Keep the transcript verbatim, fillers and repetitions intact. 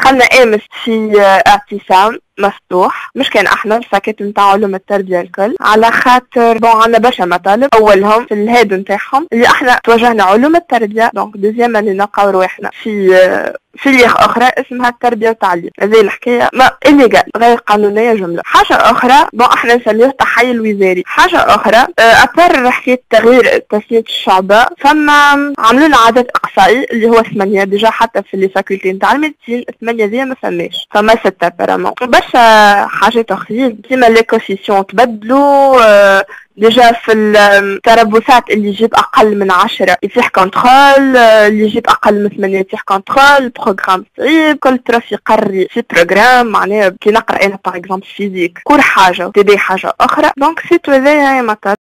قلنا امس في اعتصام مفتوح، مش كان احنا الفاكت نتاع علوم التربيه الكل، على خاطر بون عندنا برشا مطالب. اولهم في الهيد نتاعهم اللي احنا توجهنا علوم التربيه، دونك دوزيام اللي نلقاو رواحنا في فيليغ اخرى اسمها التربيه والتعليم. هذه الحكايه ما الليغال غير قانونيه جمله. حاجه اخرى بون احنا نسميوه التحيل الوزاري. حاجه اخرى ابار حكايه تغيير تسميه الشعبه، فما عملوا لنا عدد اقصائي اللي هو ثمانيه ديجا، حتى في لي فاكولتي نتاع الميديسين ثمانيه ذي ما فماش، فما سته ابارامون. برشا حاجات اخرين كيما ليكوفيسيون تبدلوا. أه ديجا في التربصات اللي يجيب اقل من عشرة يصيح كونترول، اللي يجيب اقل من ثمانية يصيح كونترول. بروغرام صعيب، كل طرف يقري في بروغرام، معناها كي نقرا انا باغ اكزومبل فيزيك كل حاجه تبي حاجه اخرى. دونك سيتو هذايا مطار